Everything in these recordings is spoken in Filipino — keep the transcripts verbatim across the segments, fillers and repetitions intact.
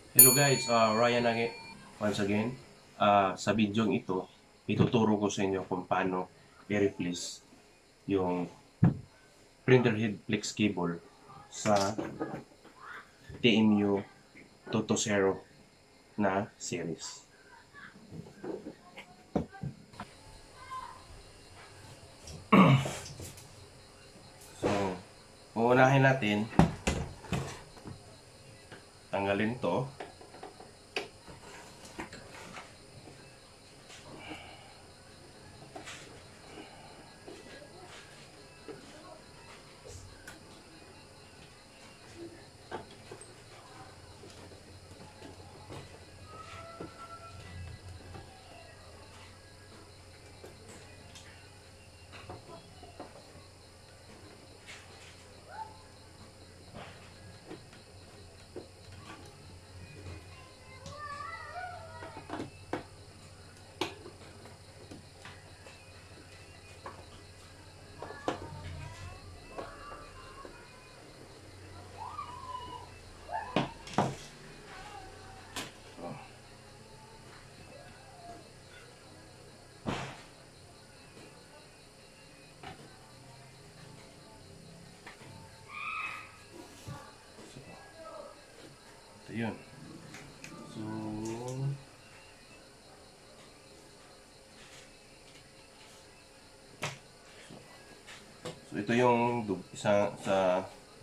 Hello guys, uh, Ryan again, once again. Uh, sa video ito, ituturo ko sa inyo kung paano i-replace yung printer head flex cable sa T M U two twenty na series. So, uunahin natin, tanggalin to. Ito yun. So, so ito yung isa sa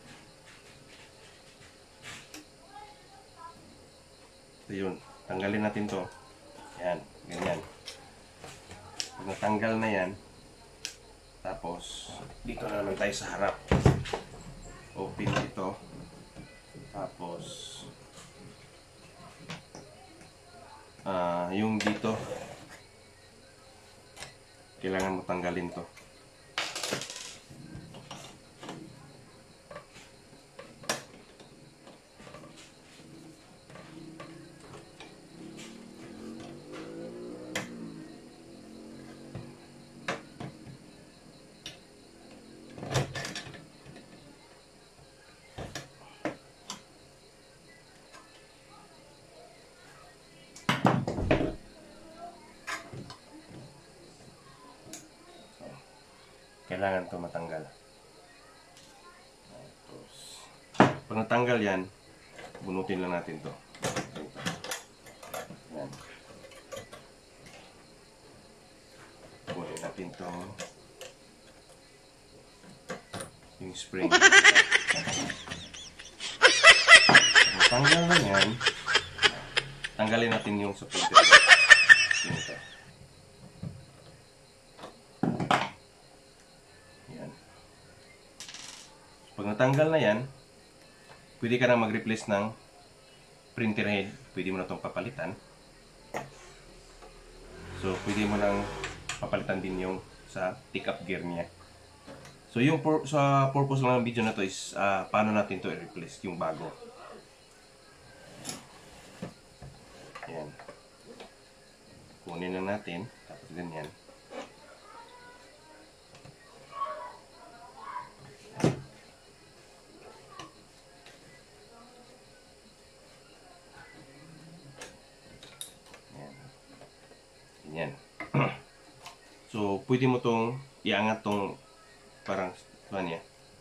ito yun. Tanggalin natin to. Yan, ganyan. Pag natanggal na yan, tapos dito na naman tayo sa harap. Open ito. Tapos ah, uh, yung dito kailangan mo tanggalin to. Kailangan to matanggal. Tapos, pag natanggal yan, bunutin lang natin to. Yan. Bunutin natin to. Yung spring. Pag natanggal na yan, tanggalin natin yung sa printer. Yung ito. Pag natanggal na yan, pwede ka na mag-replace ng printer head. Pwede mo na itong papalitan. So, pwede mo nang papalitan din yung sa pick-up gear niya. So, yung por sa purpose lang ng video na to is uh, paano natin to i-replace yung bago. Yan. Kunin na natin. Tapos ganyan. Yan. So, pwede mo tong iangat tong parang ano niya.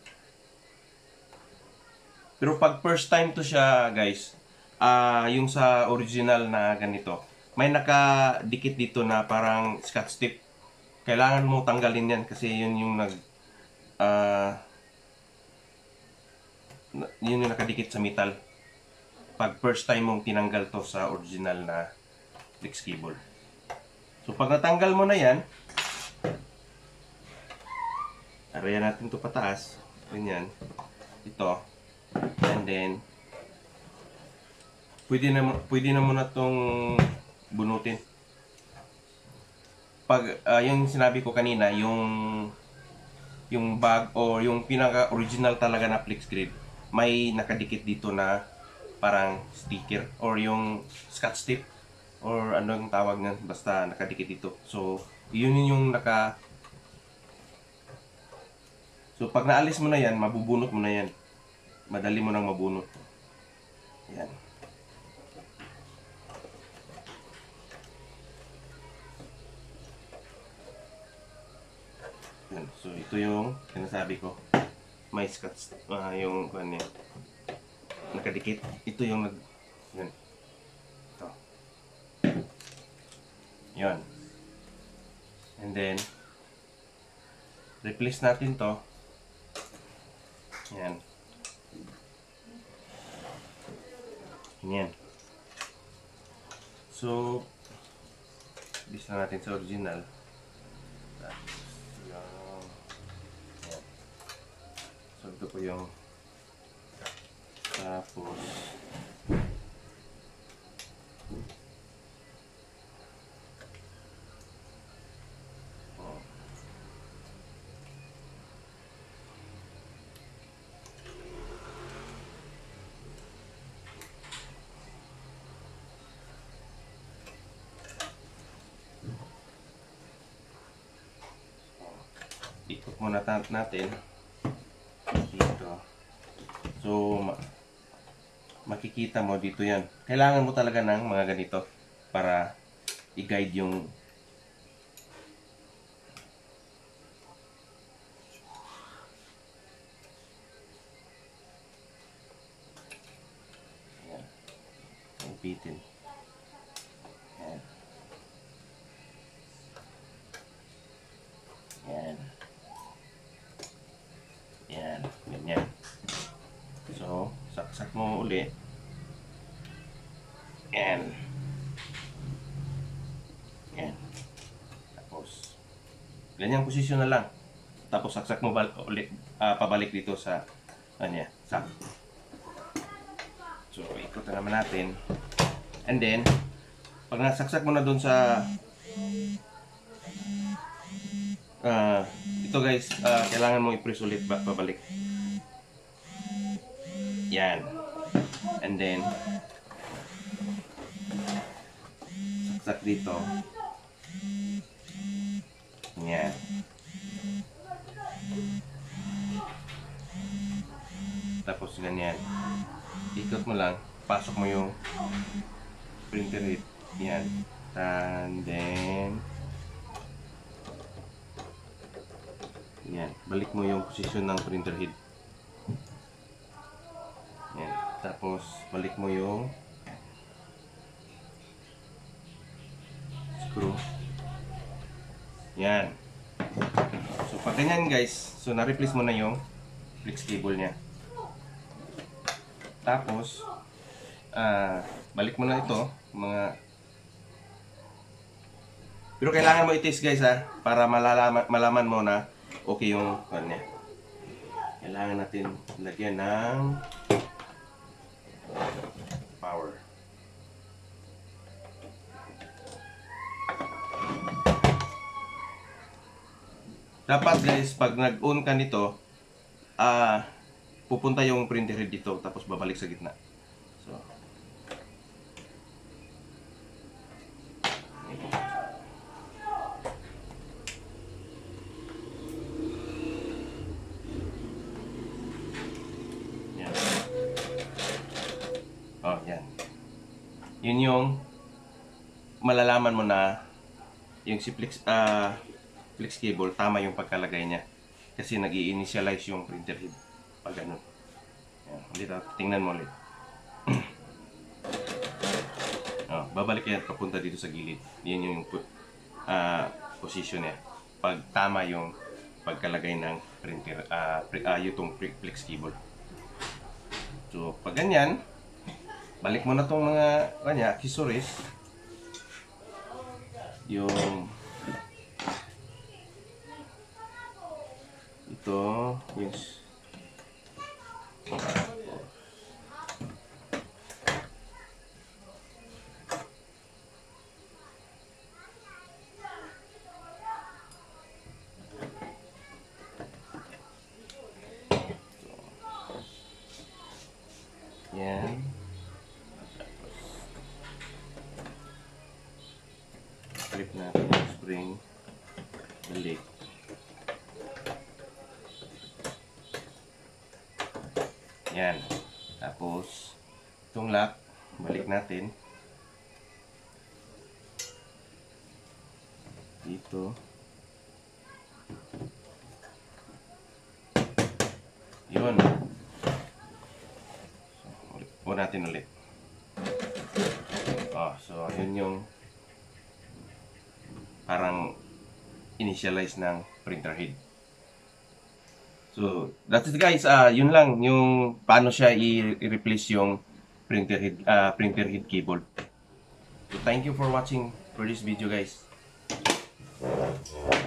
Pero pag first time to siya, guys, ah uh, yung sa original na ganito, may nakadikit dito na parang scotch tape. Kailangan mo tanggalin yan kasi yun yung nag ah uh, yun yung nakadikit sa metal. Pag first time mong tinanggal to sa original na flex cable. So, pag natanggal mo na yan, arayan natin ito pataas. Ganyan. Ito. And then, pwede na, pwede na muna itong bunutin. Pag, uh, yung sinabi ko kanina, yung yung bag o yung pinaka-original talaga na flex grid, may nakadikit dito na parang sticker or yung scotch tape. Or anong tawag na basta nakadikit dito. So, yun yung naka So, pag naalis mo na yan, mabubunot mo na yan. Madali mo nang mabunot. Yan. ito yung sinasabi ko. May scotch, uh, yung ano, nakadikit. Ito yung nag, yun. Ito. Yun. And then, replace natin to. Yan. Yan. So, bis na natin sa original. Tapos, yung, yan. So, ito po yung, tapos, oh. Ikot muna natin dito. So, ma makikita mo dito yan. Kailangan mo talaga ng mga ganito para i-guide yung yan. Ipitin. Yan. Yan. Yan. Ganyan. So, saksak mo uli. Yan. Yan. Tapos, ganyang posisyon na lang. Tapos, saksak mo uli, uh, pabalik dito sa, ano, sak. So, ikot na naman natin. And then, pag nasaksak mo na dun sa, uh, ito guys, uh, kailangan mo i-press ulit pabalik. Yan. And then, saksak dito. Yan. Tapos ganyan. Ikot mo lang. Pasok mo yung printer head. Yan. And then, yan. Balik mo yung posisyon ng printer head. Yan. Tapos, balik mo yung screw. Yan. So, pag ganyan guys, so na-replace mo na yung flex cable nya. Tapos, uh, balik mo na ito, mga... Pero kailangan mo i-test guys ha, para malalaman, malaman mo na okay yung kanya. Kailangan natin lagyan ng power. Dapat guys, pag nag-on ka nito, ah, uh, pupunta yung printer head dito, tapos babalik sa gitna. So, yan. Oh, yan. Yun yung malalaman mo na yung si flex, ah, uh, flex cable, tama yung pagkalagay niya. Kasi nag-i-initialize yung printer head. Pag ganun. Yan. Ulit, tingnan mo ulit. Oh, babalik yan papunta dito sa gilid. Yan yung uh, position niya. Pag tama yung pagkalagay ng printer, uh, uh, yung flex cable. So, pag ganyan, balik mo na tong mga kanya, accessories. Yung ito, yes. Yan. Flip natin yung spring. Balik. Yan. Tapos, itong lock, balik natin. Dito. Yun. So, ulit, ulit natin ulit. Oh, so, yun yung parang initialize ng printer head. So, that's it guys. Uh, yun lang yung paano siya i-replace yung printer head, uh, printer head cable. So, thank you for watching for this video guys.